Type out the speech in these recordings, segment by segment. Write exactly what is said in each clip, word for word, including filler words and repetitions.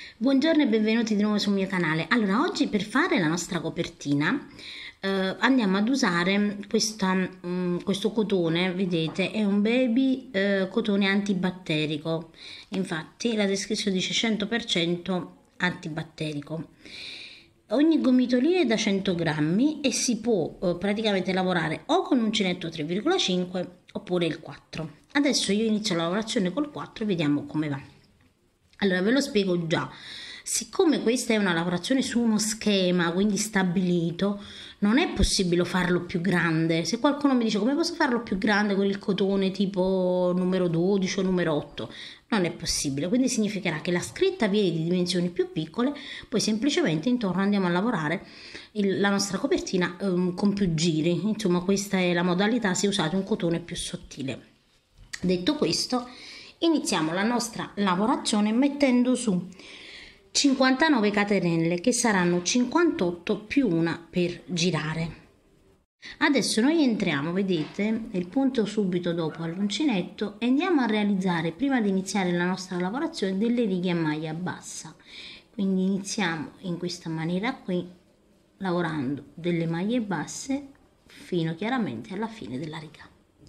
Buongiorno e benvenuti di nuovo sul mio canale. Allora, oggi per fare la nostra copertina eh, andiamo ad usare questa, mm, questo cotone, vedete, è un baby eh, cotone antibatterico. Infatti la descrizione dice cento per cento antibatterico. Ogni gomitolina è da cento grammi e si può eh, praticamente lavorare o con uncinetto tre virgola cinque oppure il quattro. Adesso io inizio la lavorazione col quattro e vediamo come va. Allora ve lo spiego già. Siccome questa è una lavorazione su uno schema, quindi stabilito, non è possibile farlo più grande. Se qualcuno mi dice come posso farlo più grande con il cotone tipo numero dodici o numero otto, non è possibile. Quindi significherà che la scritta viene di dimensioni più piccole, poi semplicemente intorno andiamo a lavorare il, la nostra copertina um, con più giri. Insomma, questa è la modalità se usate un cotone più sottile. Detto questo, iniziamo la nostra lavorazione mettendo su cinquantanove catenelle, che saranno cinquantotto più una per girare. Adesso noi entriamo, vedete, il punto subito dopo all'uncinetto, e andiamo a realizzare, prima di iniziare la nostra lavorazione, delle righe a maglia bassa. Quindi iniziamo in questa maniera qui, lavorando delle maglie basse fino chiaramente alla fine della riga.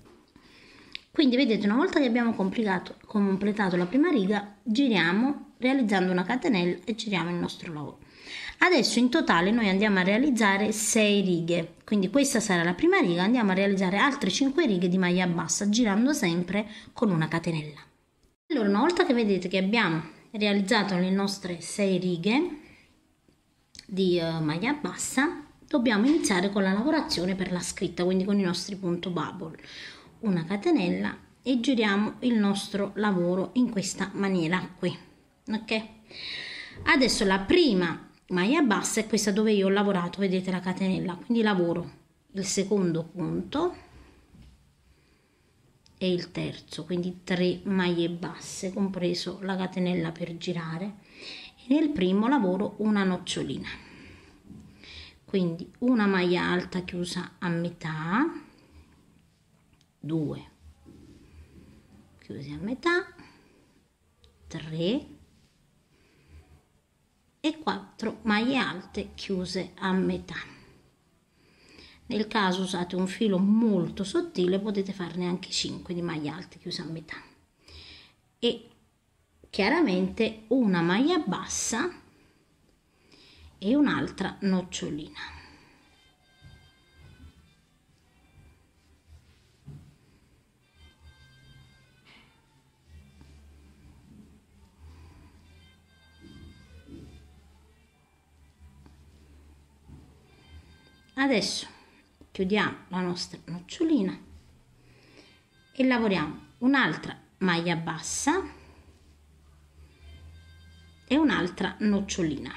Quindi vedete, una volta che abbiamo completato la prima riga, giriamo realizzando una catenella e giriamo il nostro lavoro. Adesso in totale noi andiamo a realizzare sei righe, quindi questa sarà la prima riga, andiamo a realizzare altre cinque righe di maglia bassa girando sempre con una catenella. Allora, una volta che vedete che abbiamo realizzato le nostre sei righe di uh, maglia bassa, dobbiamo iniziare con la lavorazione per la scritta, quindi con i nostri punto bubble. Una catenella e giriamo il nostro lavoro in questa maniera qui, ok? Adesso la prima maglia bassa è questa dove io ho lavorato, vedete la catenella, quindi lavoro il secondo punto e il terzo, quindi tre maglie basse compreso la catenella per girare, e nel primo lavoro una nocciolina, quindi una maglia alta chiusa a metà, due chiusi a metà, tre e quattro maglie alte chiuse a metà. Nel caso usate un filo molto sottile potete farne anche cinque di maglie alte chiuse a metà, e chiaramente una maglia bassa e un'altra nocciolina. Adesso chiudiamo la nostra nocciolina e lavoriamo un'altra maglia bassa e un'altra nocciolina.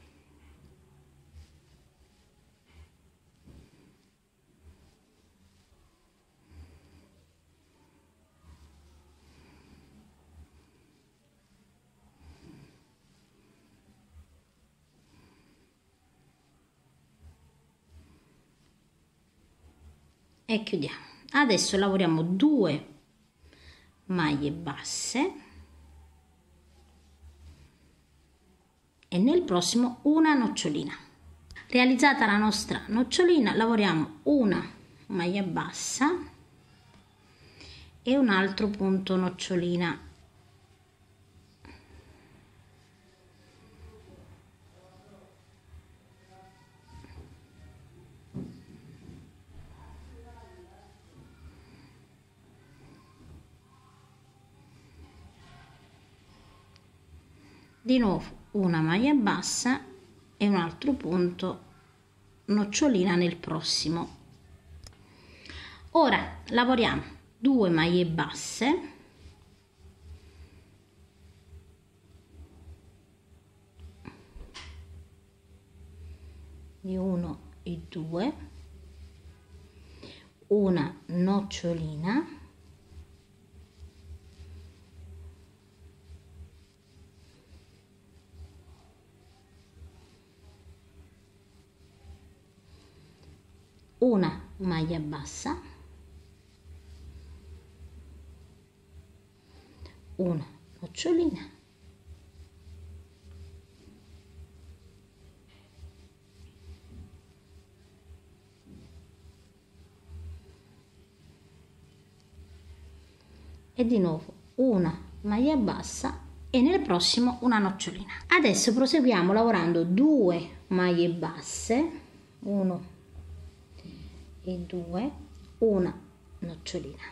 E chiudiamo. Adesso lavoriamo due maglie basse e nel prossimo una nocciolina. Realizzata la nostra nocciolina, lavoriamo una maglia bassa e un altro punto nocciolina. Di nuovo una maglia bassa e un altro punto nocciolina nel prossimo. Ora lavoriamo due maglie basse di uno e due, una nocciolina una maglia bassa, una nocciolina e di nuovo una maglia bassa e nel prossimo una nocciolina. Adesso proseguiamo lavorando due maglie basse, uno e due, una nocciolina.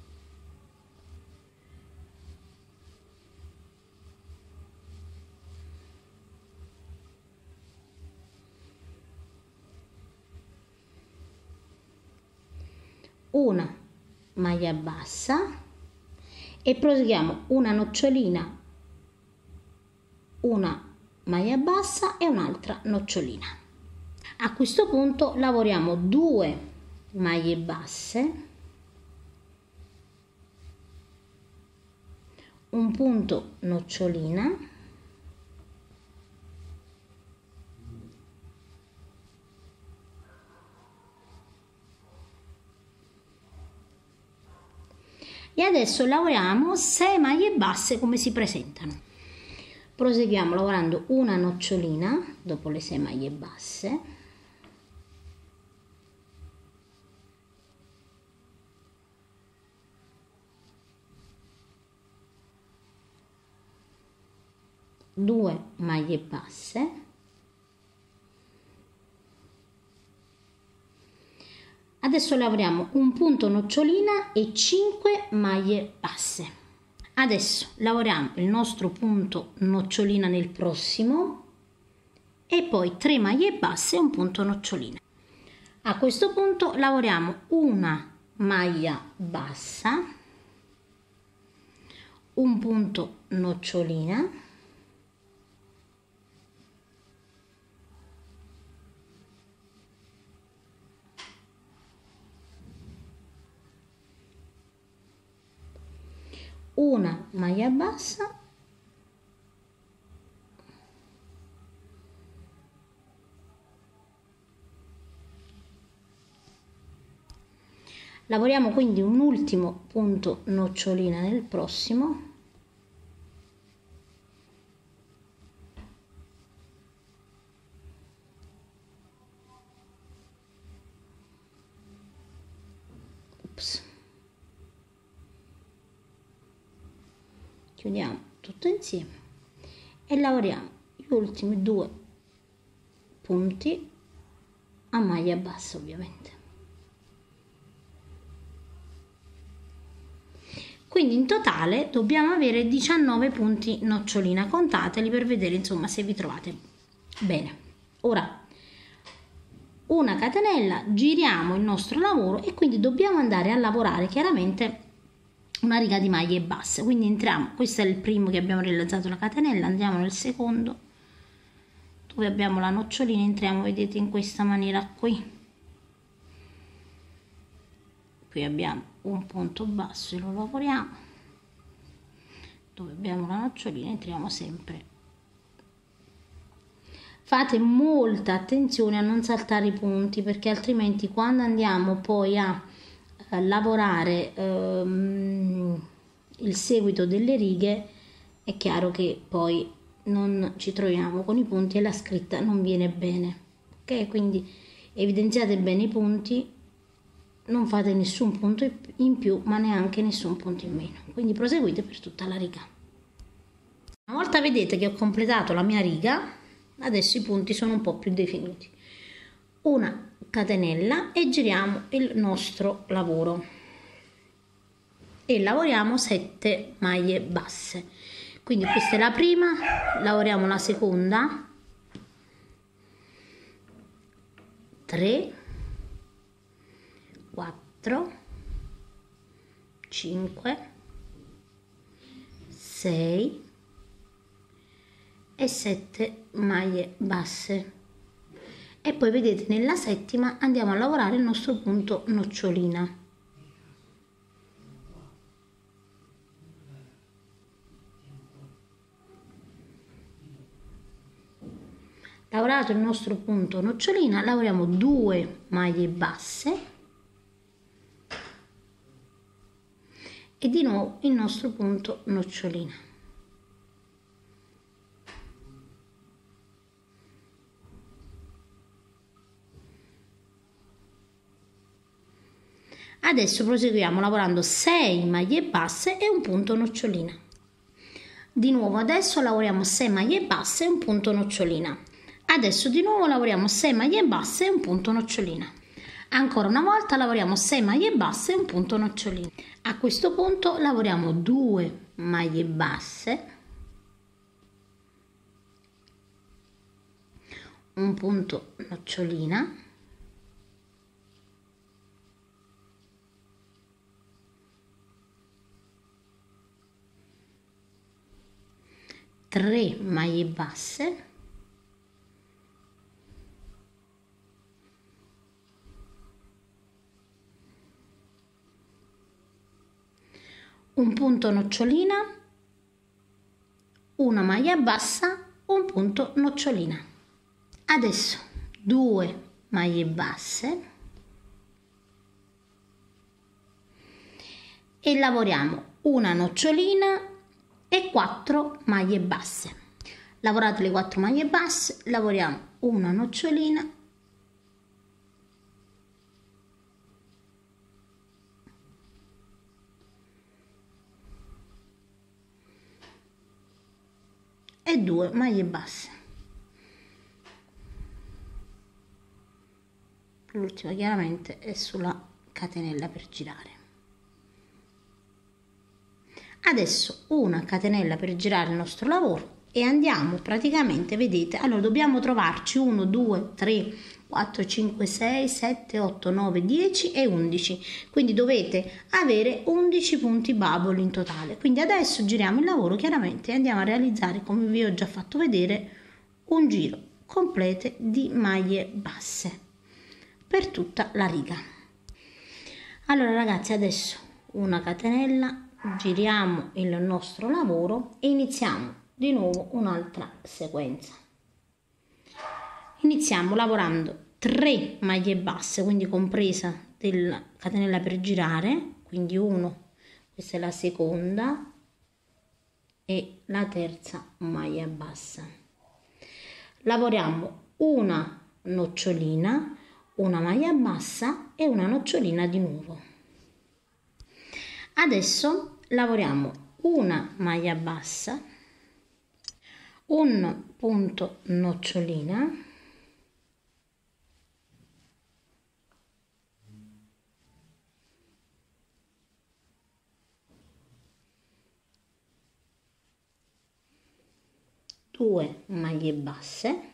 Una maglia bassa e proseguiamo una nocciolina, una maglia bassa e un'altra nocciolina. A questo punto lavoriamo due maglie basse, un punto nocciolina, e adesso lavoriamo sei maglie basse come si presentano. Proseguiamo lavorando una nocciolina dopo le sei maglie basse, due maglie basse, adesso lavoriamo un punto nocciolina e cinque maglie basse. Adesso lavoriamo il nostro punto nocciolina nel prossimo e poi tre maglie basse e un punto nocciolina. A questo punto lavoriamo una maglia bassa, un punto nocciolina, una maglia bassa, lavoriamo quindi un ultimo punto nocciolina nel prossimo, Ups. Chiudiamo tutto insieme e lavoriamo gli ultimi due punti a maglia bassa, ovviamente. Quindi in totale dobbiamo avere diciannove punti nocciolina, contateli per vedere insomma se vi trovate bene. Ora una catenella, giriamo il nostro lavoro e quindi dobbiamo andare a lavorare chiaramente una riga di maglie basse. Quindi entriamo, questo è il primo che abbiamo realizzato la catenella, andiamo nel secondo dove abbiamo la nocciolina, entriamo, vedete, in questa maniera qui. Qui abbiamo un punto basso e lo lavoriamo, dove abbiamo la nocciolina entriamo sempre. Fate molta attenzione a non saltare i punti, perché altrimenti quando andiamo poi a eh, lavorare ehm, il seguito delle righe è chiaro che poi non ci troviamo con i punti e la scritta non viene bene. Ok, quindi evidenziate bene i punti, non fate nessun punto in più ma neanche nessun punto in meno, quindi proseguite per tutta la riga. Una volta vedete che ho completato la mia riga, adesso i punti sono un po' più definiti. Una catenella e giriamo il nostro lavoro e lavoriamo sette maglie basse. Quindi questa è la prima, lavoriamo la seconda, tre, quattro, cinque, sei e sette maglie basse. E poi vedete nella settima andiamo a lavorare il nostro punto nocciolina. Lavorato il nostro punto nocciolina, lavoriamo due maglie basse e di nuovo il nostro punto nocciolina. Adesso proseguiamo lavorando sei maglie basse e un punto nocciolina. Di nuovo adesso lavoriamo sei maglie basse e un punto nocciolina. Adesso di nuovo lavoriamo sei maglie basse e un punto nocciolina. Ancora una volta lavoriamo sei maglie basse e un punto nocciolina. A questo punto lavoriamo due maglie basse, un punto nocciolina, tre maglie basse, un punto nocciolina, una maglia bassa, un punto nocciolina. Adesso due maglie basse e lavoriamo una nocciolina e quattro maglie basse. Lavorate le quattro maglie basse, lavoriamo una nocciolina e due maglie basse. L'ultima chiaramente è sulla catenella per girare. Adesso una catenella per girare il nostro lavoro e andiamo praticamente, vedete, allora dobbiamo trovarci uno, due, tre, quattro, cinque, sei, sette, otto, nove, dieci e undici, quindi dovete avere undici punti bubble in totale. Quindi adesso giriamo il lavoro chiaramente e andiamo a realizzare, come vi ho già fatto vedere, un giro completo di maglie basse per tutta la riga. Allora ragazzi, adesso una catenella, giriamo il nostro lavoro e iniziamo di nuovo un'altra sequenza. Iniziamo lavorando tre maglie basse, quindi compresa della catenella per girare, quindi uno, questa è la seconda e la terza maglia bassa. Lavoriamo una nocciolina, una maglia bassa e una nocciolina di nuovo. Adesso lavoriamo una maglia bassa, un punto nocciolina, due maglie basse,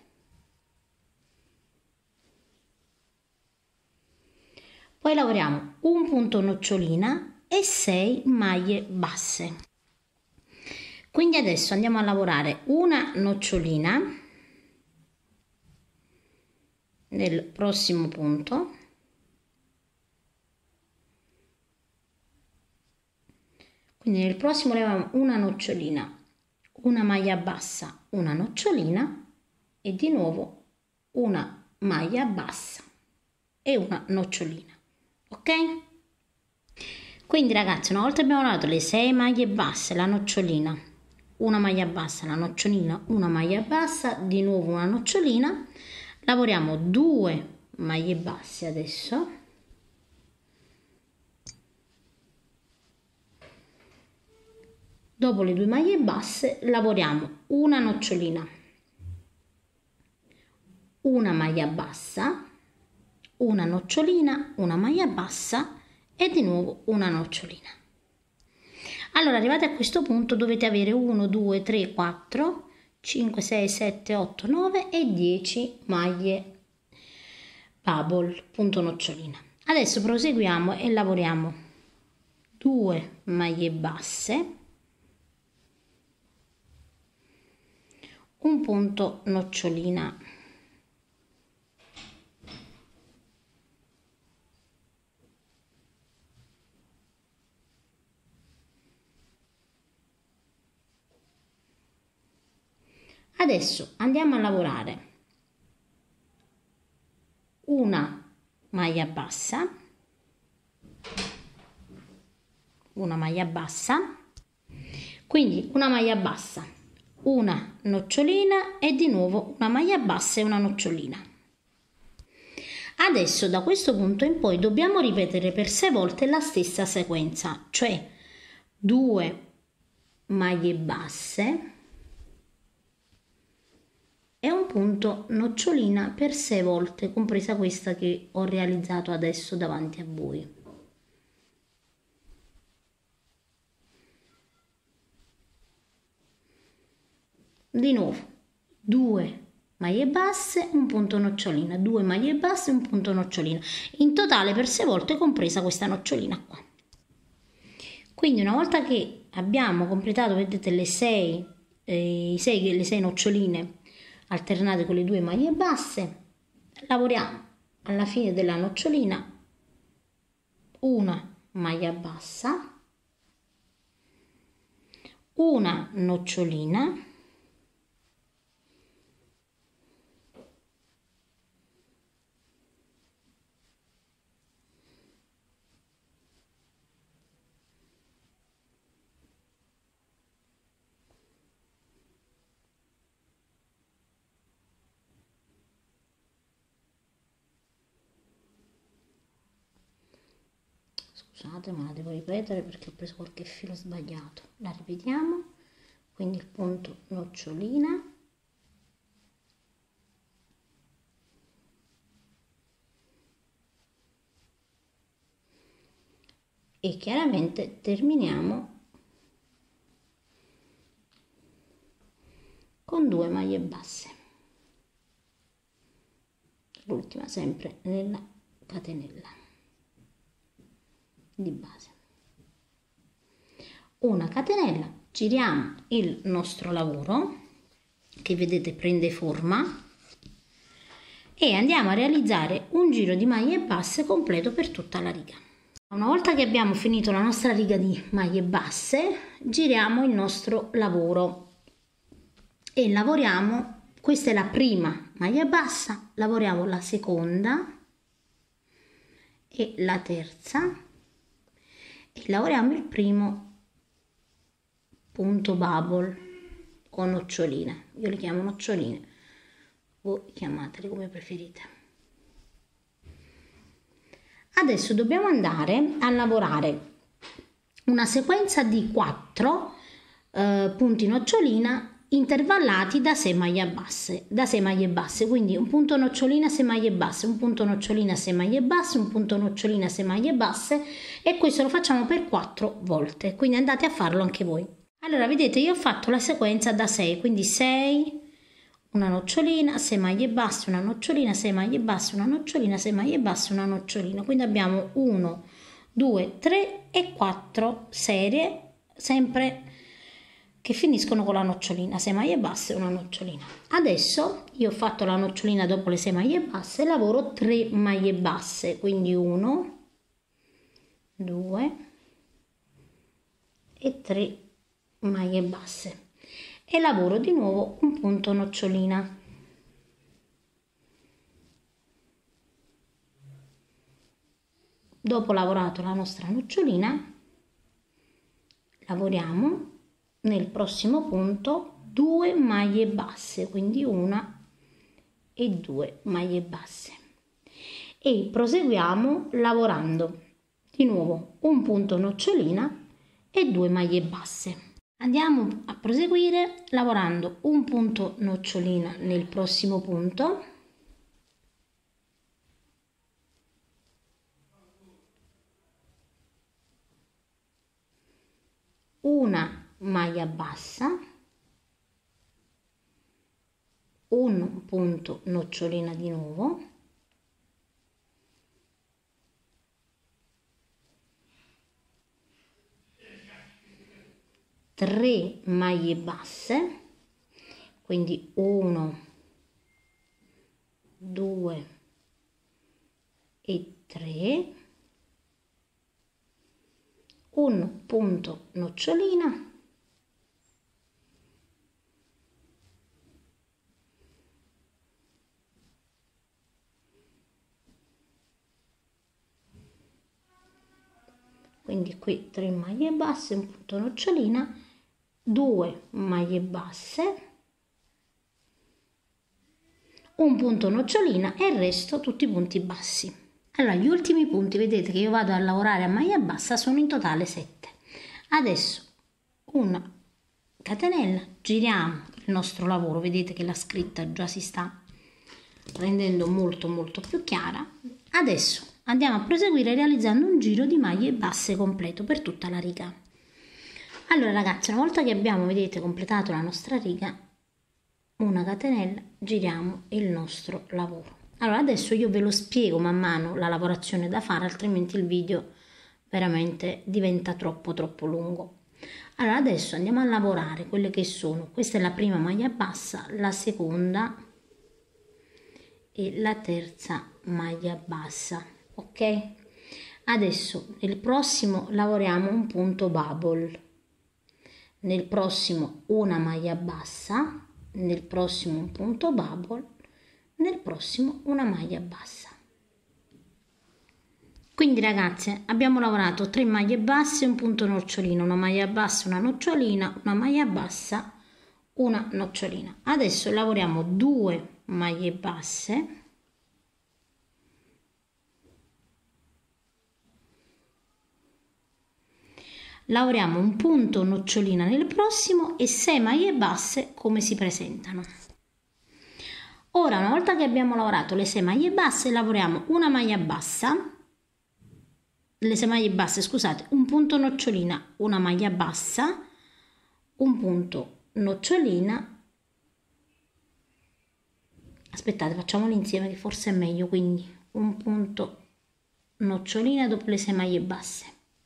poi lavoriamo un punto nocciolina e sei maglie basse. Quindi adesso andiamo a lavorare una nocciolina nel prossimo punto, quindi nel prossimo lavoriamo una nocciolina, una maglia bassa, una nocciolina e di nuovo una maglia bassa e una nocciolina. Ok? Quindi ragazzi, una volta abbiamo lavorato le sei maglie basse, la nocciolina, una maglia bassa, la nocciolina, una maglia bassa, di nuovo una nocciolina, lavoriamo due maglie basse adesso, dopo le due maglie basse lavoriamo una nocciolina, una maglia bassa, una nocciolina, una maglia bassa e di nuovo una nocciolina. Allora arrivate a questo punto dovete avere uno, due, tre, quattro, cinque, sei, sette, otto, nove e dieci maglie bubble, punto nocciolina. Adesso proseguiamo e lavoriamo due maglie basse, un punto nocciolina, adesso andiamo a lavorare una maglia bassa, una maglia bassa, quindi una maglia bassa, una nocciolina e di nuovo una maglia bassa e una nocciolina. Adesso da questo punto in poi dobbiamo ripetere per sei volte la stessa sequenza, cioè due maglie basse e un punto nocciolina per sei volte, compresa questa che ho realizzato adesso davanti a voi. Di nuovo due maglie basse, un punto nocciolina, due maglie basse, un punto nocciolina, in totale per sei volte, compresa questa nocciolina qua. Quindi una volta che abbiamo completato, vedete, le sei, eh, i sei, le sei noccioline alternate con le due maglie basse, lavoriamo alla fine della nocciolina una maglia bassa, una nocciolina, scusate ma la devo ripetere perché ho preso qualche filo sbagliato, la ripetiamo, quindi il punto nocciolina, e chiaramente terminiamo con due maglie basse, l'ultima sempre nella catenella di base, una catenella, giriamo il nostro lavoro che vedete prende forma e andiamo a realizzare un giro di maglie basse completo per tutta la riga. Una volta che abbiamo finito la nostra riga di maglie basse, giriamo il nostro lavoro e lavoriamo, questa è la prima maglia bassa, lavoriamo la seconda e la terza e lavoriamo il primo punto bubble o nocciolina, io li chiamo noccioline, voi chiamateli come preferite. Adesso dobbiamo andare a lavorare una sequenza di quattro eh, punti nocciolina intervallati da sei maglie basse, da sei maglie basse, quindi un punto nocciolina, sei maglie basse, un punto nocciolina, sei maglie basse, un punto nocciolina, sei maglie basse, e questo lo facciamo per quattro volte, quindi andate a farlo anche voi. Allora vedete, io ho fatto la sequenza da sei, quindi sei, una nocciolina, sei maglie basse, una nocciolina, sei maglie basse, una nocciolina, sei maglie basse, una nocciolina, quindi abbiamo uno, due, tre e quattro serie sempre che finiscono con la nocciolina, sei maglie basse e una nocciolina. Adesso io ho fatto la nocciolina dopo le sei maglie basse, lavoro tre maglie basse, quindi uno, due e tre maglie basse e lavoro di nuovo un punto nocciolina. Dopo lavorato la nostra nocciolina, lavoriamo nel prossimo punto due maglie basse, quindi una e due maglie basse, e proseguiamo lavorando di nuovo un punto nocciolina e due maglie basse. Andiamo a proseguire lavorando un punto nocciolina nel prossimo punto, una maglia bassa, un punto nocciolina di nuovo, tre maglie basse, quindi uno, due e tre, un punto nocciolina, quindi qui tre maglie basse, un punto nocciolina, due maglie basse, un punto nocciolina e il resto tutti punti bassi. Allora, gli ultimi punti, vedete che io vado a lavorare a maglia bassa, sono in totale sette. Adesso una catenella, giriamo il nostro lavoro, vedete che la scritta già si sta rendendo molto molto più chiara. Adesso andiamo a proseguire realizzando un giro di maglie basse completo per tutta la riga. Allora ragazzi, una volta che abbiamo, vedete, completato la nostra riga, una catenella, giriamo il nostro lavoro. Allora adesso io ve lo spiego man mano la lavorazione da fare, altrimenti il video veramente diventa troppo troppo lungo. Allora adesso andiamo a lavorare quelle che sono, questa è la prima maglia bassa, la seconda e la terza maglia bassa, ok? Adesso nel prossimo lavoriamo un punto bubble, nel prossimo una maglia bassa, nel prossimo un punto bubble, nel prossimo una maglia bassa. Quindi ragazze, abbiamo lavorato tre maglie basse, un punto nocciolino, una maglia bassa, una nocciolina, una maglia bassa, una nocciolina. Adesso lavoriamo due maglie basse, lavoriamo un punto nocciolina nel prossimo e sei maglie basse come si presentano. Ora, una volta che abbiamo lavorato le sei maglie basse, lavoriamo una maglia bassa, le sei maglie basse, scusate, un punto nocciolina, una maglia bassa, un punto nocciolina. Aspettate, facciamoli insieme che forse è meglio, quindi un punto nocciolina dopo le sei maglie basse.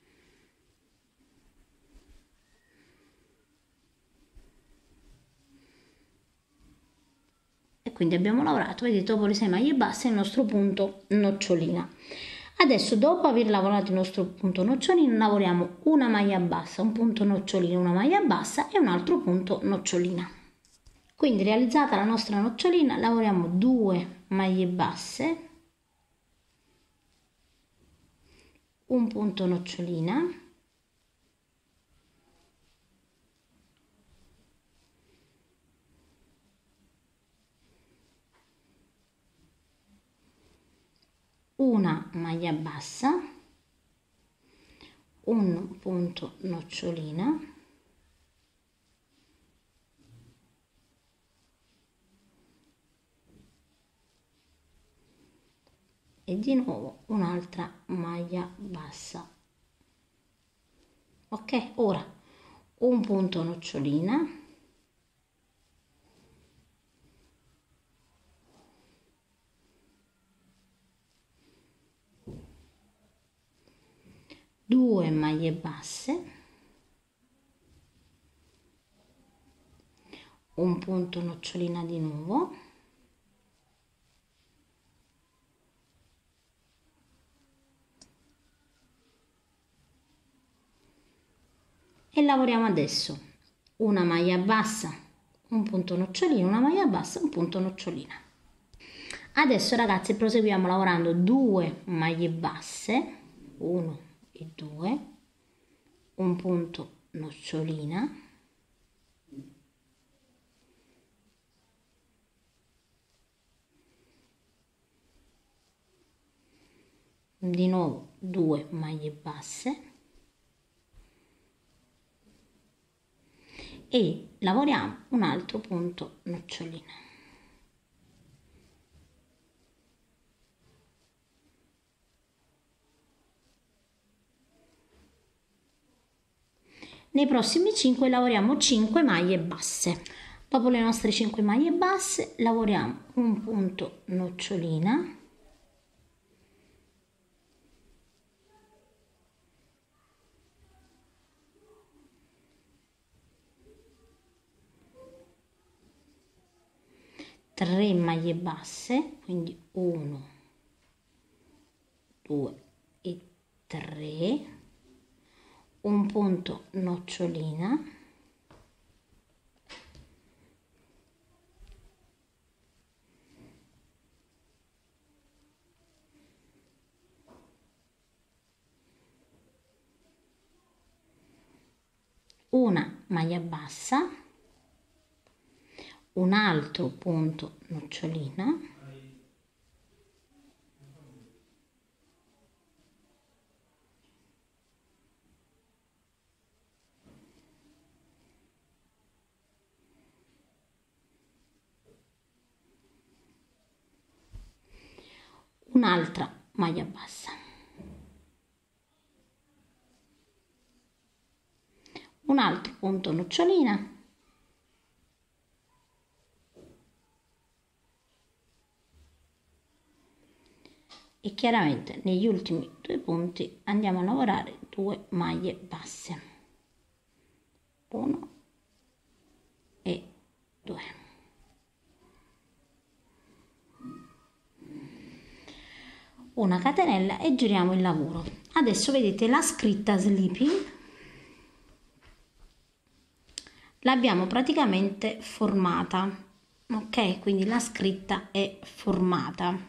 E quindi abbiamo lavorato, vedete, dopo le sei maglie basse il nostro punto nocciolina. Adesso, dopo aver lavorato il nostro punto nocciolino, lavoriamo una maglia bassa, un punto nocciolino, una maglia bassa e un altro punto nocciolina. Quindi, realizzata la nostra nocciolina, lavoriamo due maglie basse, un punto nocciolina, una maglia bassa, un punto nocciolina, e di nuovo un'altra maglia bassa. Ok, ora un punto nocciolina, due maglie basse, un punto nocciolina di nuovo, e lavoriamo adesso una maglia bassa, un punto nocciolino, una maglia bassa, un punto nocciolina. Adesso ragazzi proseguiamo lavorando due maglie basse, uno e due, un punto nocciolina, di nuovo due maglie basse e lavoriamo un altro punto nocciolina. Nei prossimi cinque lavoriamo cinque maglie basse. Dopo le nostre cinque maglie basse lavoriamo un punto nocciolina, tre maglie basse, quindi uno, due e tre, un punto nocciolina, una maglia bassa, un altro punto nocciolina, un'altra maglia bassa, un altro punto nocciolina e chiaramente negli ultimi due punti andiamo a lavorare due maglie basse, uno e due. Una catenella e giriamo il lavoro. Adesso vedete la scritta sleeping l'abbiamo praticamente formata, ok? Quindi la scritta è formata.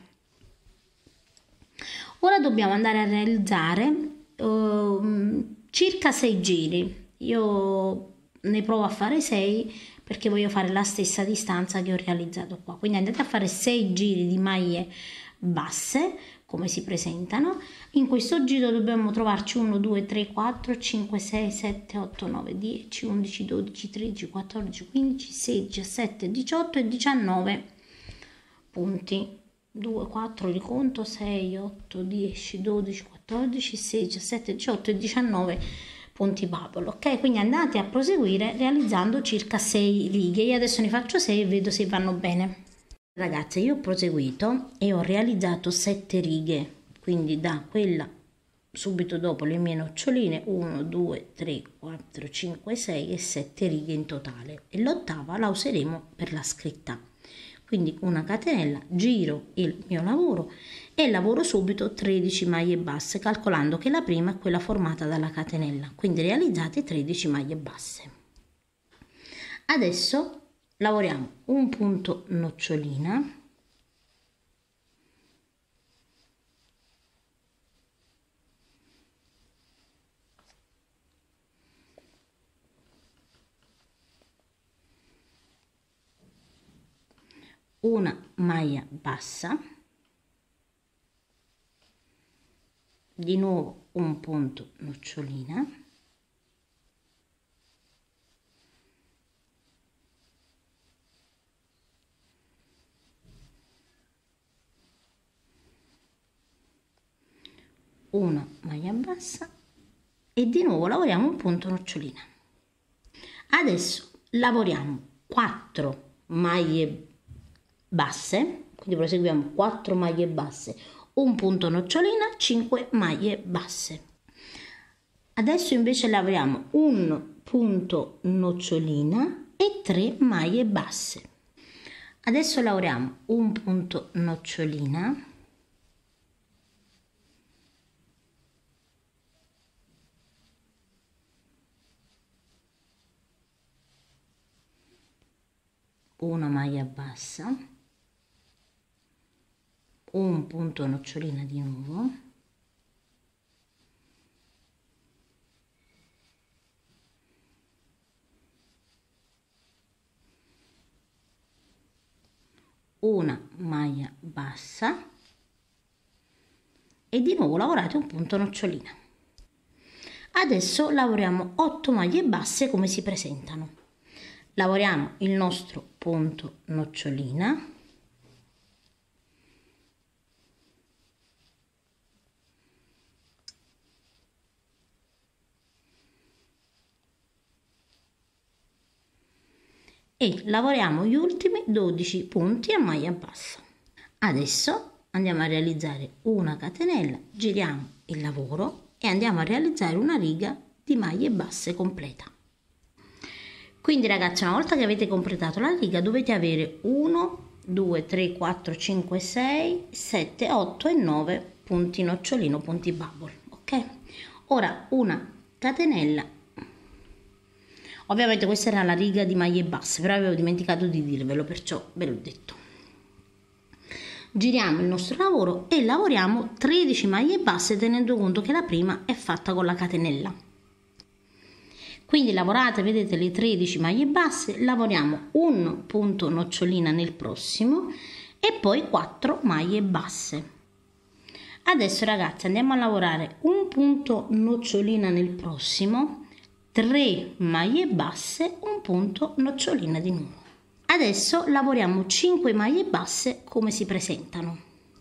Ora dobbiamo andare a realizzare uh, circa sei giri. Io ne provo a fare sei perché voglio fare la stessa distanza che ho realizzato qua. Quindi andate a fare sei giri di maglie basse come si presentano. In questo giro dobbiamo trovarci uno, due, tre, quattro, cinque, sei, sette, otto, nove, dieci, undici, dodici, tredici, quattordici, quindici, sedici, diciassette, diciotto e diciannove punti. due, quattro, riconto, sei, otto, dieci, dodici, quattordici, sedici, diciassette, diciotto e diciannove punti bubble, ok? Quindi andate a proseguire realizzando circa sei righe. Io adesso ne faccio sei e vedo se vanno bene. Ragazze, io ho proseguito e ho realizzato sette righe, quindi da quella subito dopo le mie noccioline uno, due, tre, quattro, cinque, sei e sette righe in totale, e l'ottava la useremo per la scritta. Quindi una catenella, giro il mio lavoro e lavoro subito tredici maglie basse, calcolando che la prima è quella formata dalla catenella, quindi realizzate tredici maglie basse. Adesso lavoriamo un punto nocciolina, una maglia bassa, di nuovo un punto nocciolina, una maglia bassa e di nuovo lavoriamo un punto nocciolina. Adesso lavoriamo quattro maglie basse, quindi proseguiamo quattro maglie basse, un punto nocciolina, cinque maglie basse. Adesso invece lavoriamo un punto nocciolina e tre maglie basse. Adesso lavoriamo un punto nocciolina, una maglia bassa, un punto nocciolina di nuovo, una maglia bassa e di nuovo lavorate un punto nocciolina. Adesso lavoriamo otto maglie basse come si presentano. Lavoriamo il nostro punto nocciolina, e lavoriamo gli ultimi dodici punti a maglia bassa. Adesso andiamo a realizzare una catenella, giriamo il lavoro e andiamo a realizzare una riga di maglie basse completa. Quindi ragazzi, una volta che avete completato la riga dovete avere uno, due, tre, quattro, cinque, sei, sette, otto e nove punti nocciolino, punti bubble, ok? Ora una catenella. Ovviamente questa era la riga di maglie basse, però avevo dimenticato di dirvelo, perciò ve l'ho detto. Giriamo il nostro lavoro e lavoriamo tredici maglie basse tenendo conto che la prima è fatta con la catenella. Quindi lavorate, vedete, le tredici maglie basse, lavoriamo un punto nocciolina nel prossimo e poi quattro maglie basse. Adesso ragazzi andiamo a lavorare un punto nocciolina nel prossimo, tre maglie basse, un punto nocciolina di nuovo. Adesso lavoriamo cinque maglie basse come si presentano.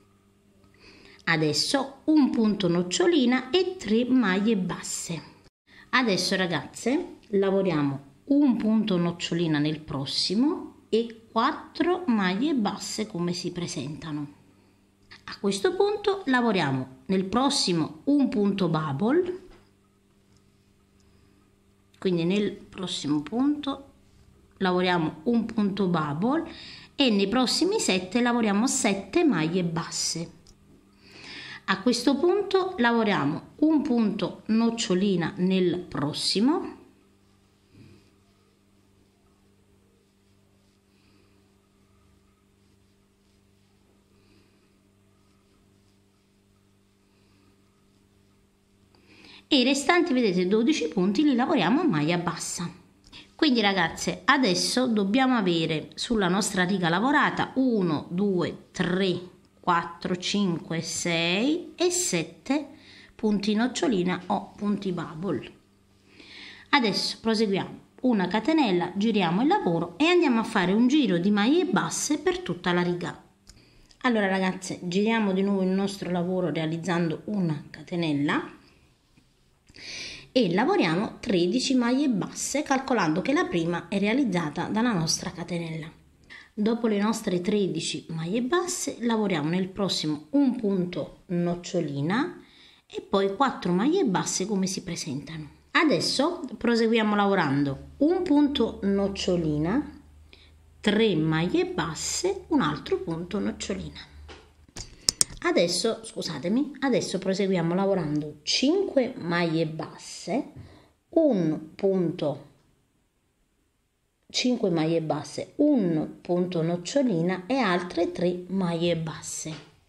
Adesso un punto nocciolina e tre maglie basse. Adesso ragazze lavoriamo un punto nocciolina nel prossimo e quattro maglie basse come si presentano. A questo punto lavoriamo nel prossimo un punto bubble, quindi nel prossimo punto lavoriamo un punto bubble e nei prossimi sette lavoriamo sette maglie basse. A questo punto lavoriamo un punto nocciolina nel prossimo e i restanti, vedete, dodici punti li lavoriamo a maglia bassa. Quindi ragazze adesso dobbiamo avere sulla nostra riga lavorata uno, due, tre, quattro, cinque, sei e sette punti nocciolina o punti bubble. Adesso proseguiamo una catenella, giriamo il lavoro e andiamo a fare un giro di maglie basse per tutta la riga. Allora ragazze, giriamo di nuovo il nostro lavoro realizzando una catenella e lavoriamo tredici maglie basse, calcolando che la prima è realizzata dalla nostra catenella. Dopo le nostre tredici maglie basse lavoriamo nel prossimo un punto nocciolina e poi quattro maglie basse come si presentano. Adesso proseguiamo lavorando un punto nocciolina, tre maglie basse, un altro punto nocciolina. Adesso, scusatemi, adesso proseguiamo lavorando cinque maglie basse, un punto cinque maglie basse, un punto nocciolina e altre tre maglie basse.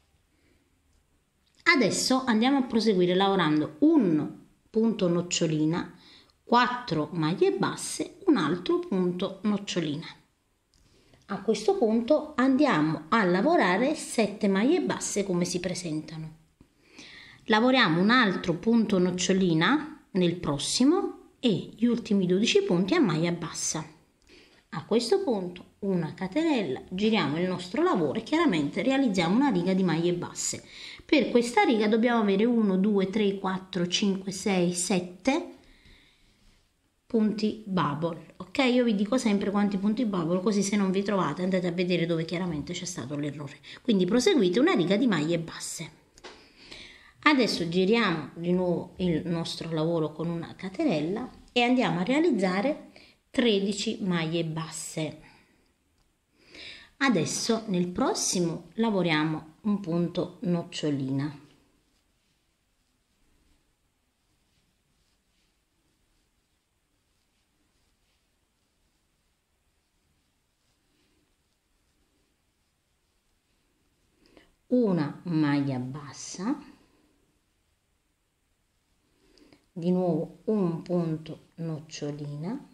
Adesso andiamo a proseguire lavorando un punto nocciolina, quattro maglie basse, un altro punto nocciolina. A questo punto andiamo a lavorare sette maglie basse come si presentano. Lavoriamo un altro punto nocciolina nel prossimo e gli ultimi dodici punti a maglia bassa. A questo punto una catenella, giriamo il nostro lavoro e chiaramente realizziamo una riga di maglie basse. Per questa riga dobbiamo avere uno, due, tre, quattro, cinque, sei, sette punti bubble. Ok, io vi dico sempre quanti punti bubble, così se non vi trovate andate a vedere dove chiaramente c'è stato l'errore. Quindi proseguite una riga di maglie basse. Adesso giriamo di nuovo il nostro lavoro con una catenella e andiamo a realizzare tredici maglie basse. Adesso nel prossimo lavoriamo un punto nocciolina. Una maglia bassa, di nuovo un punto nocciolina,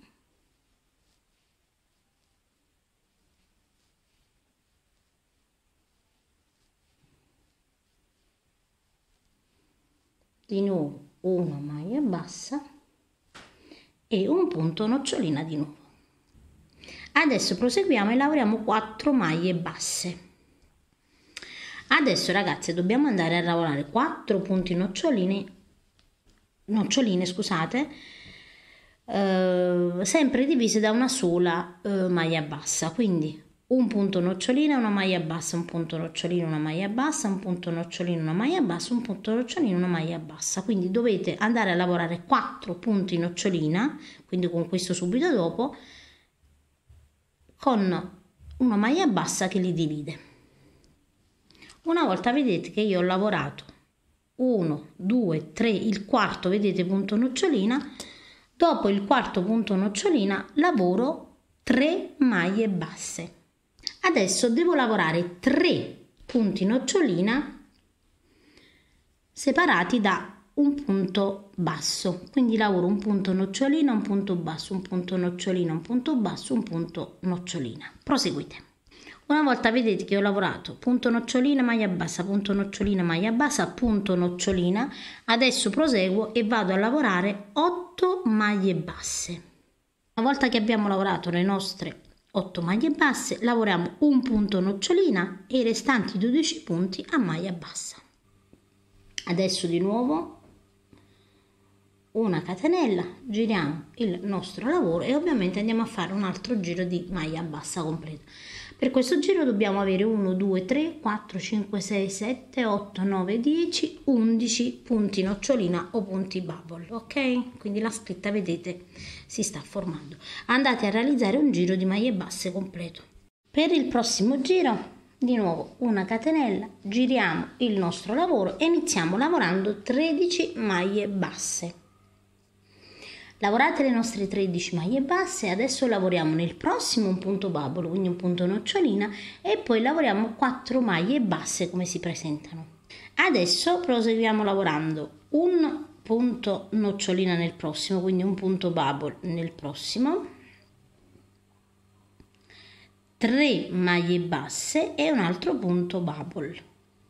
di nuovo una maglia bassa e un punto nocciolina di nuovo. Adesso proseguiamo e lavoriamo quattro maglie basse. Adesso ragazze dobbiamo andare a lavorare quattro punti nocciolini, noccioline scusate, eh, sempre divise da una sola eh, maglia bassa, quindi un punto nocciolina, una maglia bassa, un punto nocciolino, una maglia bassa, un punto nocciolino, una maglia bassa, un punto nocciolino, una maglia bassa. Quindi dovete andare a lavorare quattro punti nocciolina, quindi con questo subito dopo, con una maglia bassa che li divide. Una volta vedete che io ho lavorato uno, due, tre, il quarto, vedete, punto nocciolina, dopo il quarto punto nocciolina lavoro tre maglie basse. Adesso devo lavorare tre punti nocciolina separati da un punto basso, quindi lavoro un punto nocciolina, un punto basso, un punto nocciolina, un punto basso, un punto nocciolina. Proseguite. Una volta vedete che ho lavorato punto nocciolina, maglia bassa, punto nocciolina, maglia bassa, punto nocciolina, adesso proseguo e vado a lavorare otto maglie basse. Una volta che abbiamo lavorato le nostre otto maglie basse, lavoriamo un punto nocciolina e i restanti dodici punti a maglia bassa. Adesso di nuovo una catenella, giriamo il nostro lavoro e ovviamente andiamo a fare un altro giro di maglia bassa completa. Per questo giro dobbiamo avere uno, due, tre, quattro, cinque, sei, sette, otto, nove, dieci, undici punti nocciolina o punti bubble, ok? Quindi la scritta, vedete, si sta formando. Andate a realizzare un giro di maglie basse completo. Per il prossimo giro, di nuovo una catenella, giriamo il nostro lavoro e iniziamo lavorando tredici maglie basse. Lavorate le nostre tredici maglie basse, adesso lavoriamo nel prossimo un punto bubble, quindi un punto nocciolina, e poi lavoriamo quattro maglie basse come si presentano. Adesso proseguiamo lavorando un punto nocciolina nel prossimo, quindi un punto bubble nel prossimo, tre maglie basse e un altro punto bubble.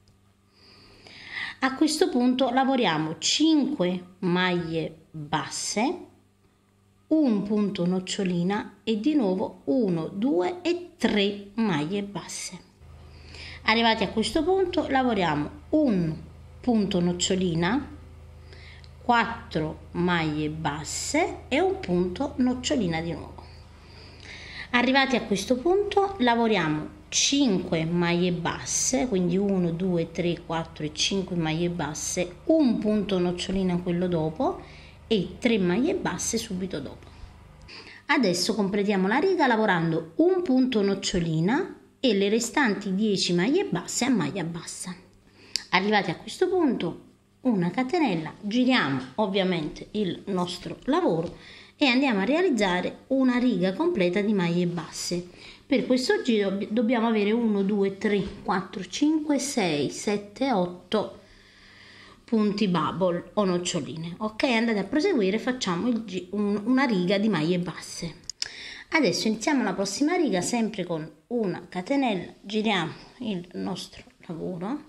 A questo punto lavoriamo cinque maglie basse, un punto nocciolina e di nuovo uno, due e tre maglie basse. Arrivati a questo punto lavoriamo un punto nocciolina, quattro maglie basse e un punto nocciolina di nuovo. Arrivati a questo punto lavoriamo cinque maglie basse, quindi uno, due, tre, quattro e cinque maglie basse, un punto nocciolina quello dopo e tre maglie basse subito dopo. Adesso completiamo la riga lavorando un punto nocciolina e le restanti dieci maglie basse a maglia bassa. Arrivati a questo punto, una catenella, giriamo ovviamente il nostro lavoro e andiamo a realizzare una riga completa di maglie basse. Per questo giro dobbiamo avere uno, due, tre, quattro, cinque, sei, sette, otto punti bubble o noccioline. Ok, andate a proseguire, facciamo il, un, una riga di maglie basse. Adesso iniziamo la prossima riga sempre con una catenella, giriamo il nostro lavoro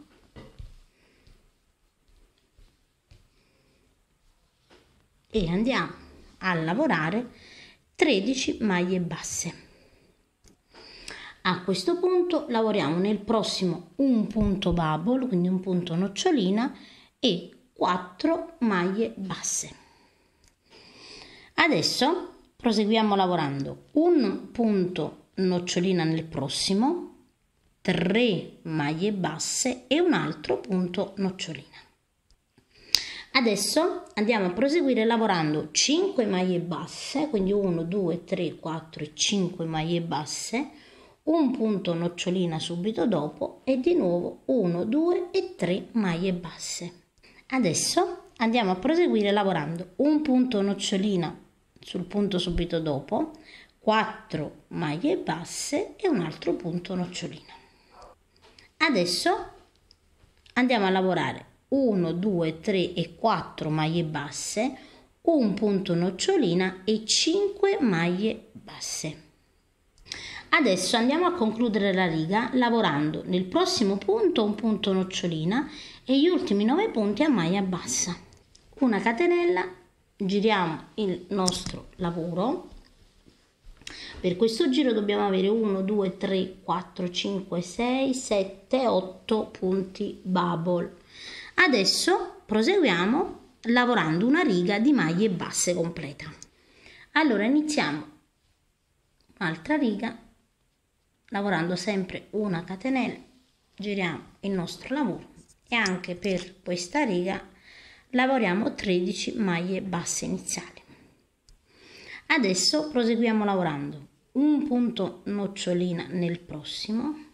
e andiamo a lavorare tredici maglie basse. A questo punto lavoriamo nel prossimo un punto bubble, quindi un punto nocciolina e quattro maglie basse. Adesso proseguiamo lavorando un punto nocciolina nel prossimo, tre maglie basse e un altro punto nocciolina. Adesso andiamo a proseguire lavorando cinque maglie basse, quindi uno, due, tre, quattro e cinque maglie basse, un punto nocciolina subito dopo e di nuovo uno, due e tre maglie basse. Adesso andiamo a proseguire lavorando un punto nocciolina sul punto subito dopo, quattro maglie basse e un altro punto nocciolina. Adesso andiamo a lavorare uno, due, tre e quattro maglie basse, un punto nocciolina e cinque maglie basse. Adesso andiamo a concludere la riga lavorando nel prossimo punto un punto nocciolina e gli ultimi nove punti a maglia bassa. Una catenella, giriamo il nostro lavoro. Per questo giro dobbiamo avere uno, due, tre, quattro, cinque, sei, sette, otto punti bubble. Adesso proseguiamo lavorando una riga di maglie basse completa. Allora iniziamo un'altra riga lavorando sempre una catenella, giriamo il nostro lavoro e anche per questa riga lavoriamo tredici maglie basse iniziali. Adesso proseguiamo lavorando un punto nocciolina nel prossimo,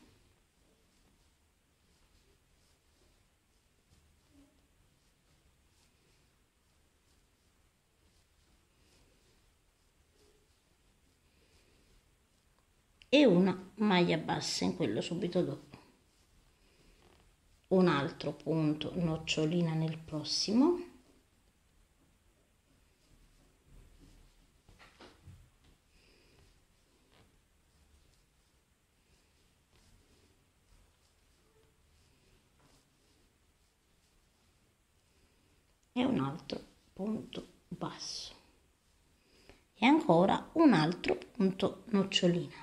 e una maglia bassa in quello subito dopo, un altro punto nocciolina nel prossimo e un altro punto basso e ancora un altro punto nocciolina.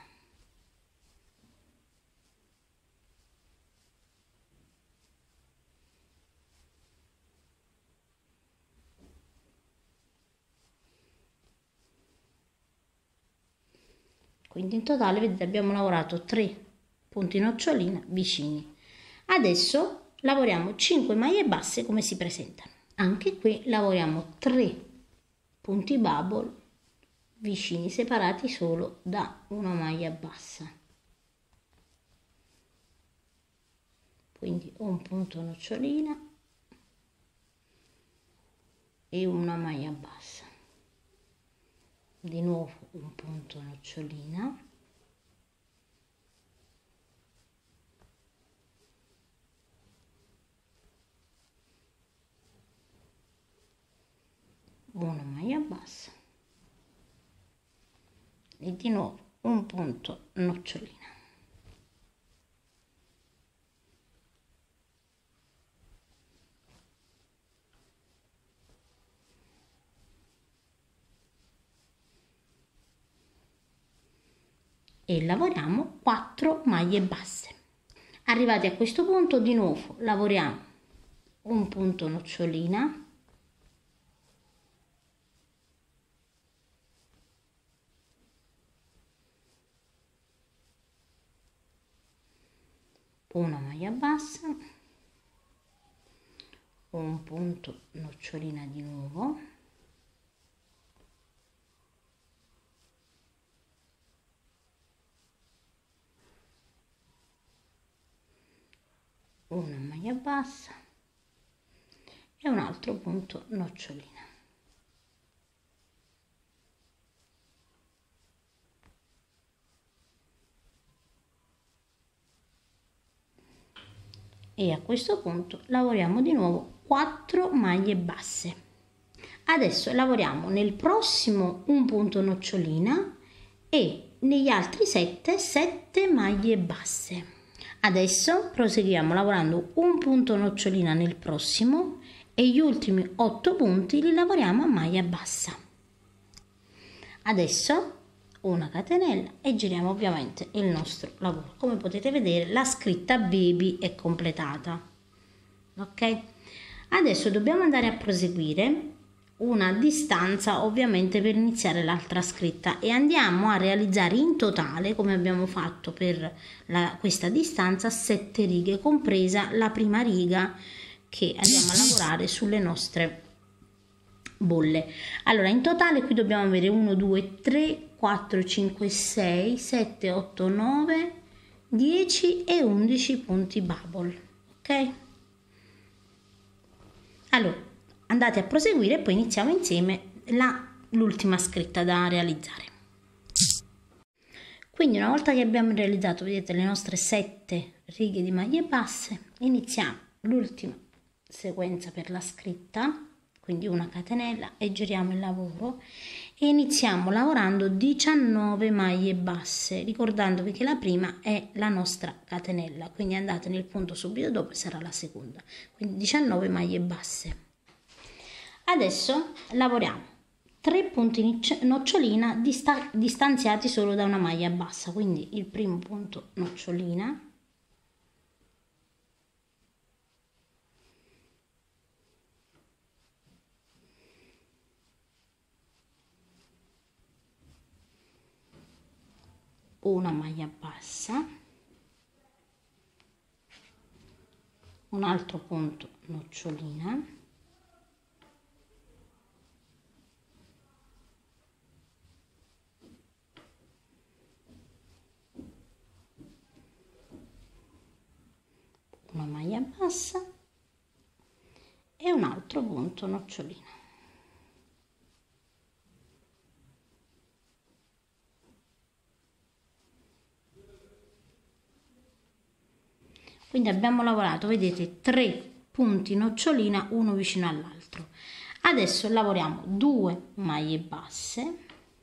Quindi in totale vedete abbiamo lavorato tre punti nocciolina vicini. Adesso lavoriamo cinque maglie basse come si presentano. Anche qui lavoriamo tre punti bubble vicini, separati solo da una maglia bassa. Quindi un punto nocciolina e una maglia bassa. Di nuovo un punto nocciolina, una maglia bassa e di nuovo un punto nocciolina. E lavoriamo quattro maglie basse. Arrivati a questo punto di nuovo lavoriamo un punto nocciolina, una maglia bassa, un punto nocciolina di nuovo, una maglia bassa e un altro punto nocciolina. E a questo punto lavoriamo di nuovo quattro maglie basse. Adesso lavoriamo nel prossimo un punto nocciolina e negli altri sette, sette maglie basse. Adesso proseguiamo lavorando un punto nocciolina nel prossimo e gli ultimi otto punti li lavoriamo a maglia bassa. Adesso una catenella e giriamo ovviamente il nostro lavoro. Come potete vedere la scritta baby è completata. Ok? Adesso dobbiamo andare a proseguire una distanza ovviamente per iniziare l'altra scritta e andiamo a realizzare in totale, come abbiamo fatto per la, questa distanza, sette righe, compresa la prima riga che andiamo a lavorare sulle nostre bolle. Allora in totale qui dobbiamo avere uno, due, tre, quattro, cinque, sei, sette, otto, nove, dieci e undici punti bubble. Ok? Allora andate a proseguire e poi iniziamo insieme l'ultima scritta da realizzare. Quindi una volta che abbiamo realizzato, vedete, le nostre sette righe di maglie basse, iniziamo l'ultima sequenza per la scritta, quindi una catenella e giriamo il lavoro e iniziamo lavorando diciannove maglie basse, ricordandovi che la prima è la nostra catenella, quindi andate nel punto subito dopo e sarà la seconda, quindi diciannove maglie basse. Adesso lavoriamo tre punti nocciolina dista distanziati solo da una maglia bassa, quindi il primo punto nocciolina, una maglia bassa, un altro punto nocciolina, una maglia bassa e un altro punto nocciolina. Quindi abbiamo lavorato, vedete, tre punti nocciolina uno vicino all'altro. Adesso lavoriamo due maglie basse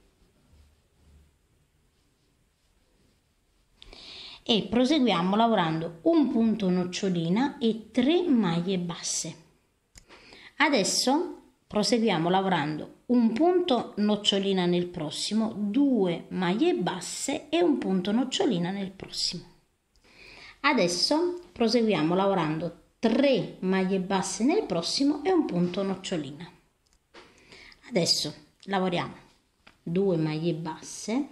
e proseguiamo lavorando un punto nocciolina e tre maglie basse. Adesso proseguiamo lavorando un punto nocciolina nel prossimo, due maglie basse e un punto nocciolina nel prossimo. Adesso proseguiamo lavorando tre maglie basse nel prossimo e un punto nocciolina. Adesso lavoriamo due maglie basse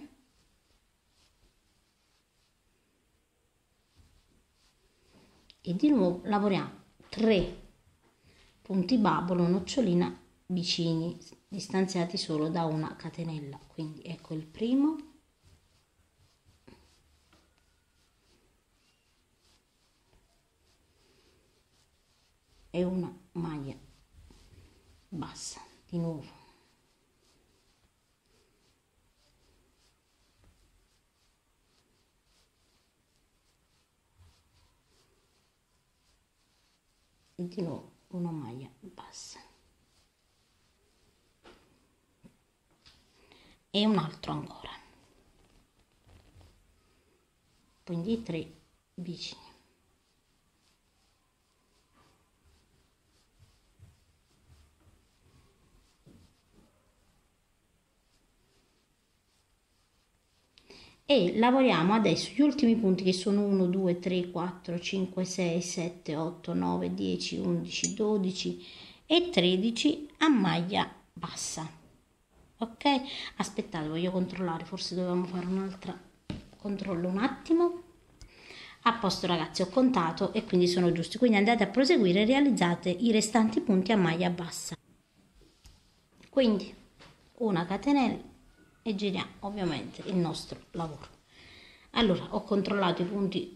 e di nuovo lavoriamo tre punti babolo nocciolina vicini, distanziati solo da una catenella. Quindi ecco il primo, e una maglia bassa di nuovo, e di nuovo una maglia bassa e un altro ancora, quindi tre vicini. E lavoriamo adesso gli ultimi punti, che sono uno, due, tre, quattro, cinque, sei, sette, otto, nove, dieci, undici, dodici e tredici a maglia bassa. Ok? Aspettate, voglio controllare, forse dovevamo fare un'altra controllo un attimo. A posto ragazzi, ho contato e quindi sono giusti, quindi andate a proseguire e realizzate i restanti punti a maglia bassa. Quindi una catenella e giriamo ovviamente il nostro lavoro. Allora, ho controllato i punti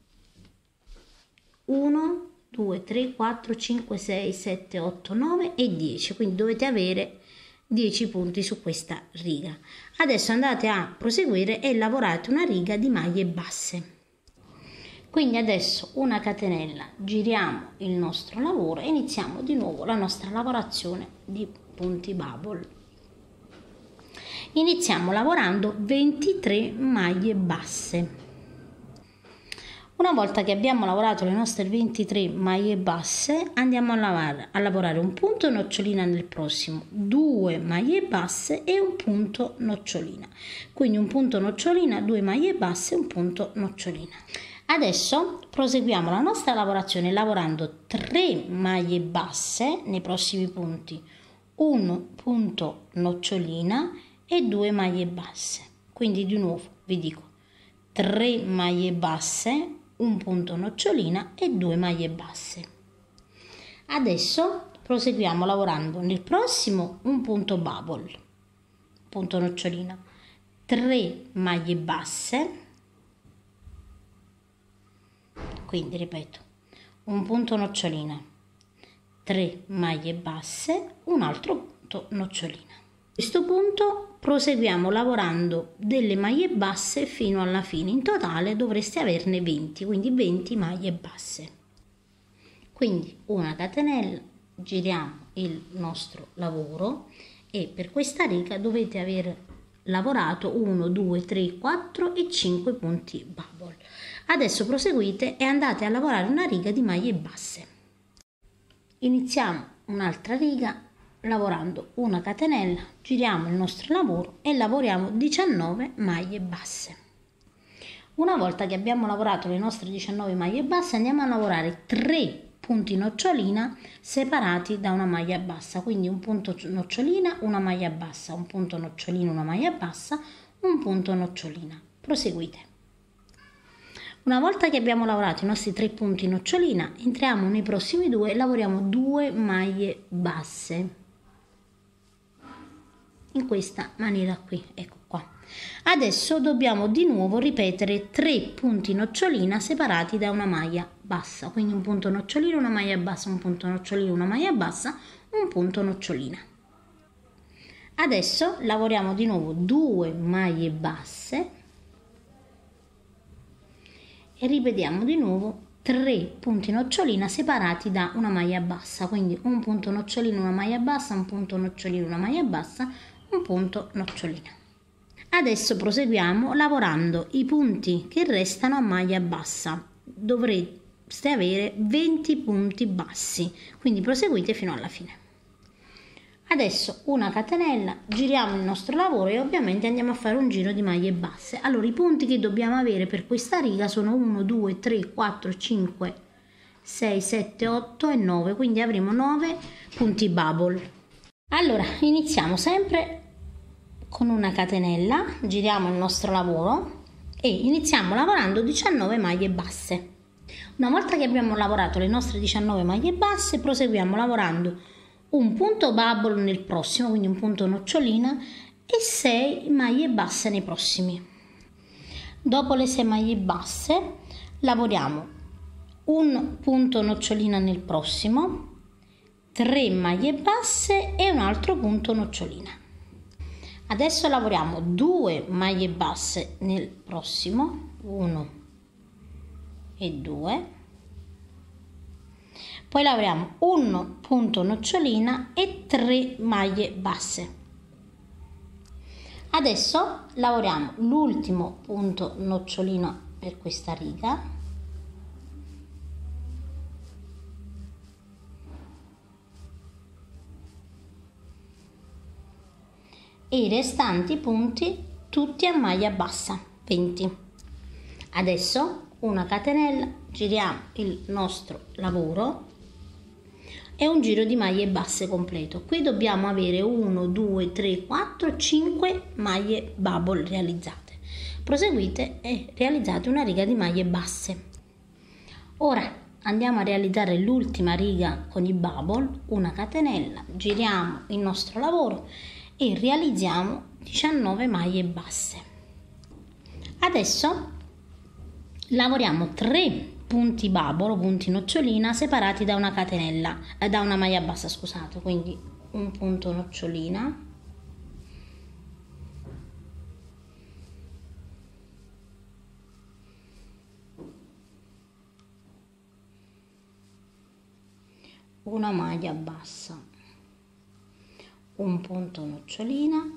uno, due, tre, quattro, cinque, sei, sette, otto, nove e dieci, quindi dovete avere dieci punti su questa riga. Adesso andate a proseguire e lavorate una riga di maglie basse. Quindi adesso una catenella, giriamo il nostro lavoro e iniziamo di nuovo la nostra lavorazione di punti babble. Iniziamo lavorando ventitré maglie basse. Una volta che abbiamo lavorato le nostre ventitré maglie basse, andiamo a lavorare, a lavorare un punto nocciolina nel prossimo, due maglie basse e un punto nocciolina. Quindi un punto nocciolina, due maglie basse e un punto nocciolina. Adesso proseguiamo la nostra lavorazione lavorando tre maglie basse nei prossimi punti, un punto nocciolina e due maglie basse. Quindi di nuovo vi dico tre maglie basse, un punto nocciolina e due maglie basse. Adesso proseguiamo lavorando nel prossimo un punto babble, punto nocciolina, tre maglie basse, quindi ripeto un punto nocciolina, tre maglie basse, un altro punto nocciolina. A questo punto proseguiamo lavorando delle maglie basse fino alla fine. In totale dovreste averne venti, quindi venti maglie basse. Quindi una catenella, giriamo il nostro lavoro e per questa riga dovete aver lavorato uno, due, tre, quattro e cinque punti babble. Adesso proseguite e andate a lavorare una riga di maglie basse. Iniziamo un'altra riga lavorando una catenella, giriamo il nostro lavoro e lavoriamo diciannove maglie basse. Una volta che abbiamo lavorato le nostre diciannove maglie basse, andiamo a lavorare tre punti nocciolina separati da una maglia bassa, quindi un punto nocciolina, una maglia bassa, un punto nocciolina, una maglia bassa, un punto nocciolina. Proseguite. Una volta che abbiamo lavorato i nostri tre punti nocciolina, entriamo nei prossimi due e lavoriamo due maglie basse. In questa maniera qui, ecco qua. Adesso dobbiamo di nuovo ripetere tre punti nocciolina separati da una maglia bassa, quindi un punto nocciolino, una maglia bassa, un punto nocciolino, una maglia bassa, un punto nocciolina. Adesso lavoriamo di nuovo due maglie basse e ripetiamo di nuovo tre punti nocciolina separati da una maglia bassa, quindi un punto nocciolino, una maglia bassa, un punto nocciolino, una maglia bassa, un punto nocciolina. Adesso proseguiamo lavorando i punti che restano a maglia bassa. Dovreste avere venti punti bassi, quindi proseguite fino alla fine. Adesso una catenella, giriamo il nostro lavoro e ovviamente andiamo a fare un giro di maglie basse. Allora i punti che dobbiamo avere per questa riga sono uno, due, tre, quattro, cinque, sei, sette, otto e nove, quindi avremo nove punti bubble. Allora iniziamo sempre con una catenella, giriamo il nostro lavoro e iniziamo lavorando diciannove maglie basse. Una volta che abbiamo lavorato le nostre diciannove maglie basse, proseguiamo lavorando un punto bubble nel prossimo, quindi un punto nocciolina, e sei maglie basse nei prossimi. Dopo le sei maglie basse lavoriamo un punto nocciolina nel prossimo, tre maglie basse e un altro punto nocciolina. Adesso lavoriamo due maglie basse nel prossimo, uno e due. Poi lavoriamo un punto nocciolina e tre maglie basse. Adesso lavoriamo l'ultimo punto nocciolina per questa riga e i restanti punti tutti a maglia bassa, venti. Adesso una catenella, giriamo il nostro lavoro e un giro di maglie basse completo. Qui dobbiamo avere uno, due, tre, quattro, cinque maglie bubble realizzate. Proseguite e realizzate una riga di maglie basse. Ora andiamo a realizzare l'ultima riga con i bubble, una catenella, giriamo il nostro lavoro e realizziamo diciannove maglie basse. Adesso lavoriamo tre punti bubble o punti nocciolina separati da una catenella, eh, da una maglia bassa, scusate, quindi un punto nocciolina, una maglia bassa, un punto nocciolina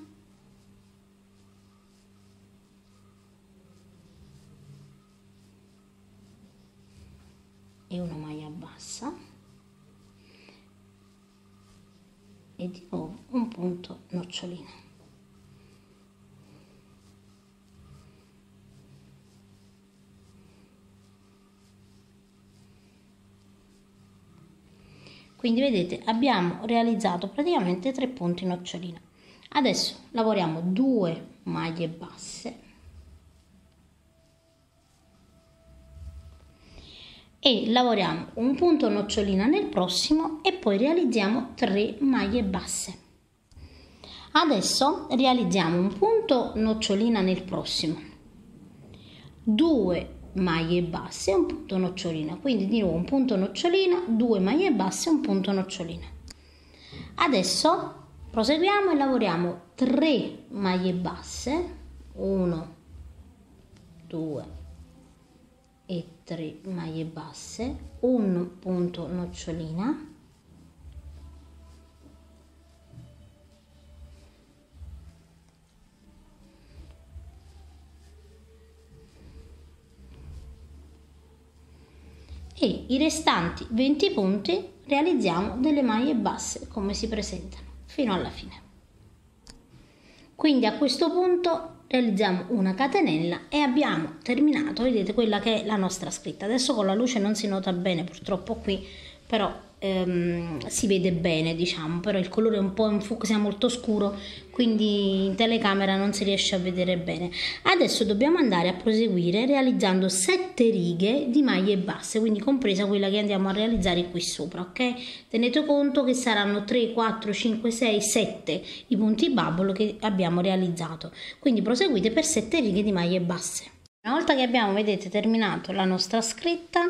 e una maglia bassa e di nuovo un punto nocciolina. Quindi vedete, abbiamo realizzato praticamente tre punti nocciolina. Adesso lavoriamo due maglie basse e lavoriamo un punto nocciolina nel prossimo e poi realizziamo tre maglie basse. Adesso realizziamo un punto nocciolina nel prossimo, due maglie basse e un punto nocciolina, quindi di nuovo un punto nocciolina, due maglie basse e un punto nocciolina. Adesso proseguiamo e lavoriamo tre maglie basse, uno, due e tre maglie basse, un punto nocciolina e i restanti venti punti realizziamo delle maglie basse come si presentano fino alla fine. Quindi a questo punto realizziamo una catenella e abbiamo terminato, vedete, quella che è la nostra scritta. Adesso con la luce non si nota bene purtroppo qui, però ehm, si vede bene, diciamo, però il colore è un po' un fucsia molto scuro, quindi in telecamera non si riesce a vedere bene. Adesso dobbiamo andare a proseguire realizzando sette righe di maglie basse, quindi compresa quella che andiamo a realizzare qui sopra, ok? Tenete conto che saranno tre, quattro, cinque, sei, sette i punti bubble che abbiamo realizzato, quindi proseguite per sette righe di maglie basse. Una volta che abbiamo, vedete, terminato la nostra scritta,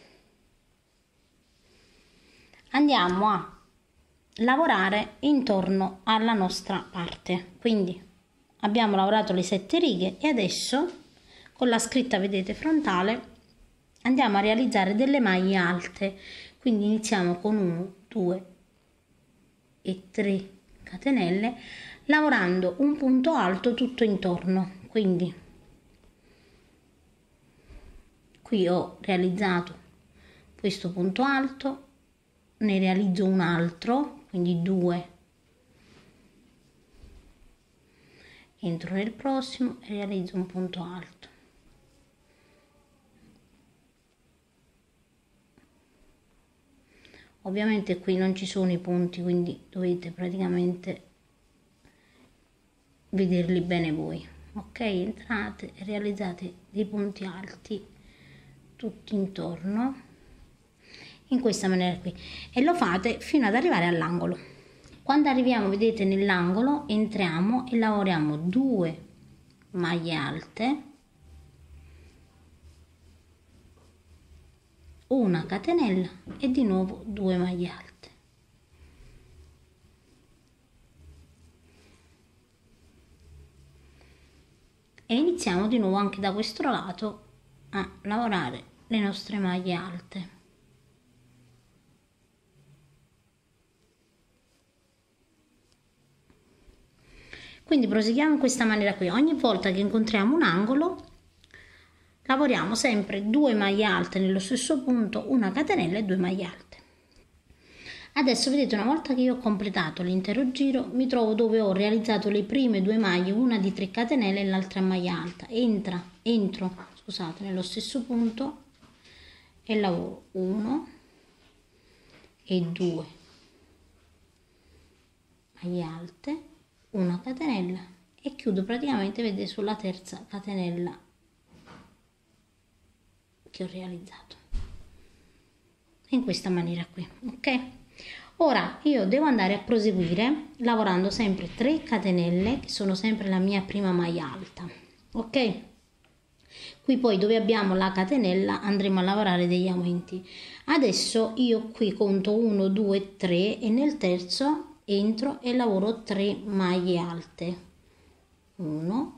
andiamo a lavorare intorno alla nostra parte. Quindi abbiamo lavorato le sette righe e adesso con la scritta, vedete, frontale andiamo a realizzare delle maglie alte. Quindi iniziamo con uno, due e tre catenelle lavorando un punto alto tutto intorno. Quindi qui ho realizzato questo punto alto, ne realizzo un altro, quindi due entro nel prossimo e realizzo un punto alto. Ovviamente qui non ci sono i punti, quindi dovete praticamente vederli bene voi. Ok, entrate e realizzate dei punti alti tutti intorno in questa maniera qui e lo fate fino ad arrivare all'angolo. Quando arriviamo, vedete, nell'angolo entriamo e lavoriamo due maglie alte, una catenella e di nuovo due maglie alte. E iniziamo di nuovo anche da questo lato a lavorare le nostre maglie alte. Quindi proseguiamo in questa maniera qui. Ogni volta che incontriamo un angolo lavoriamo sempre due maglie alte nello stesso punto, una catenella e due maglie alte. Adesso vedete, una volta che io ho completato l'intero giro, mi trovo dove ho realizzato le prime due maglie, una di tre catenelle e l'altra a maglia alta. Entra, entro, scusate, nello stesso punto e lavoro uno e due maglie alte, una catenella e chiudo praticamente, vedete, sulla terza catenella che ho realizzato in questa maniera qui. Ok, ora io devo andare a proseguire lavorando sempre tre catenelle, che sono sempre la mia prima maglia alta. Ok, qui poi dove abbiamo la catenella andremo a lavorare degli aumenti. Adesso io qui conto uno, due, tre e nel terzo entro e lavoro tre maglie alte, uno,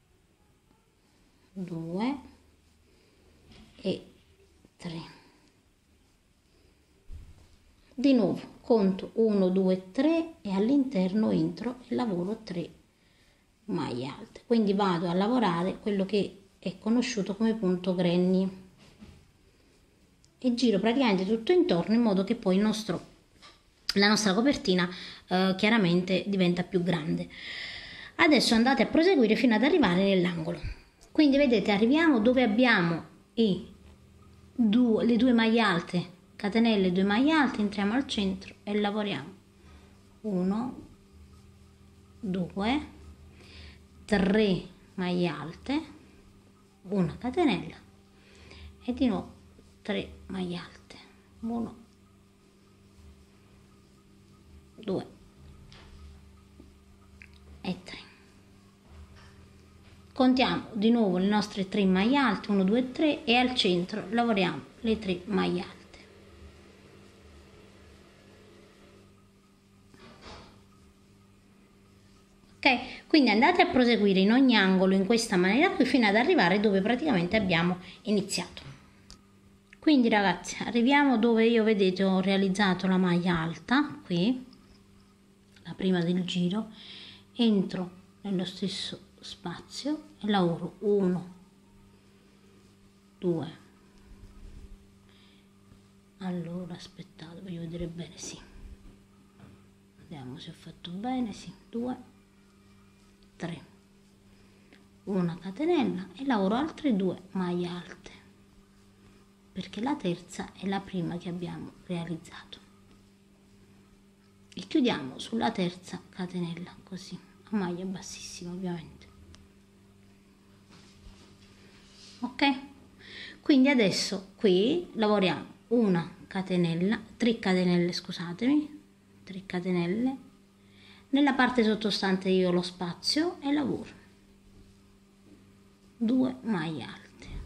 due e tre. Di nuovo conto uno, due, tre e all'interno entro e lavoro tre maglie alte. Quindi vado a lavorare quello che è conosciuto come punto granny e giro praticamente tutto intorno in modo che poi il nostro la nostra copertina eh, chiaramente diventa più grande. Adesso andate a proseguire fino ad arrivare nell'angolo. Quindi vedete, arriviamo dove abbiamo i due, le due maglie alte, catenelle, due maglie alte, entriamo al centro e lavoriamo uno, due, tre maglie alte, una catenella e di nuovo tre maglie alte, uno, due e tre. Contiamo di nuovo le nostre tre maglie alte, uno, due, tre e al centro lavoriamo le tre maglie alte. Ok, quindi andate a proseguire in ogni angolo in questa maniera qui fino ad arrivare dove praticamente abbiamo iniziato. Quindi ragazzi, arriviamo dove io, vedete, ho realizzato la maglia alta qui, la prima del giro, entro nello stesso spazio e lavoro uno, due, allora aspettate, voglio vedere bene, sì, vediamo se ho fatto bene, sì, due, tre, una catenella e lavoro altre due maglie alte perché la terza è la prima che abbiamo realizzato e chiudiamo sulla terza catenella così a maglia bassissima, ovviamente. Ok, quindi adesso qui lavoriamo una catenella, tre catenelle, scusatemi, tre catenelle nella parte sottostante, io lo spazio e lavoro due maglie alte.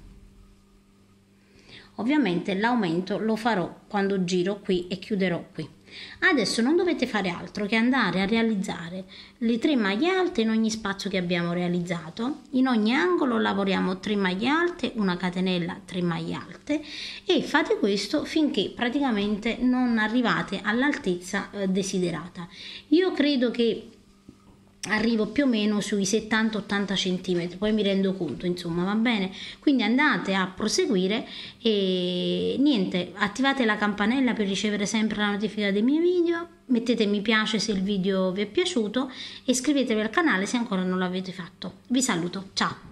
Ovviamente l'aumento lo farò quando giro qui e chiuderò qui. Adesso non dovete fare altro che andare a realizzare le tre maglie alte in ogni spazio che abbiamo realizzato. In ogni angolo lavoriamo tre maglie alte, una catenella, tre maglie alte e fate questo finché praticamente non arrivate all'altezza eh, desiderata. Io credo che arrivo più o meno sui settanta ottanta centimetri, poi mi rendo conto, insomma, va bene? Quindi andate a proseguire e niente, attivate la campanella per ricevere sempre la notifica dei miei video, mettete mi piace se il video vi è piaciuto e iscrivetevi al canale se ancora non l'avete fatto. Vi saluto, ciao!